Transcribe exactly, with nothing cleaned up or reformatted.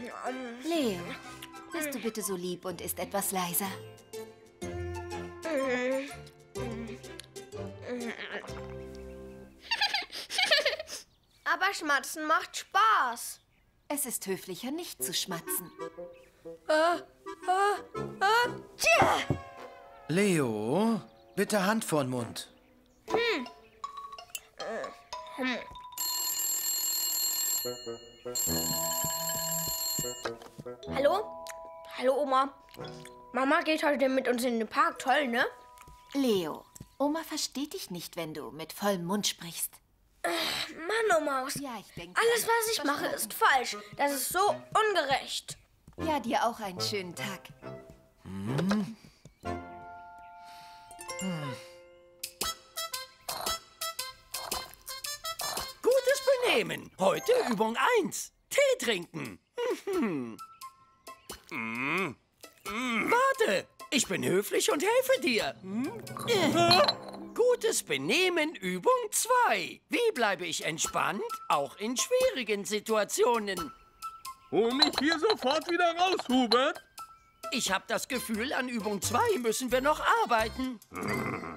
Leo, bist du bitte so lieb und isst etwas leiser? Aber Schmatzen macht Spaß. Es ist höflicher, nicht zu schmatzen. Äh, äh, äh, tja. Leo, bitte Hand vor den Mund. Hm. Hm. Hallo? Hallo, Oma. Mama geht heute mit uns in den Park. Toll, ne? Leo, Oma versteht dich nicht, wenn du mit vollem Mund sprichst. Ach, Mann, oh Maus. Ja, ich denke... Alles, was ich mache, ist falsch. Das ist so ungerecht. Ja, dir auch einen schönen Tag. Hm. Hm. Gutes Benehmen. Heute Übung eins. Tee trinken. Hm. Hm. Hm. Warte, ich bin höflich und helfe dir. Hm. Gutes Benehmen Übung zwei. Wie bleibe ich entspannt, auch in schwierigen Situationen? Hol mich hier sofort wieder raus, Hubert. Ich habe das Gefühl, an Übung zwei müssen wir noch arbeiten.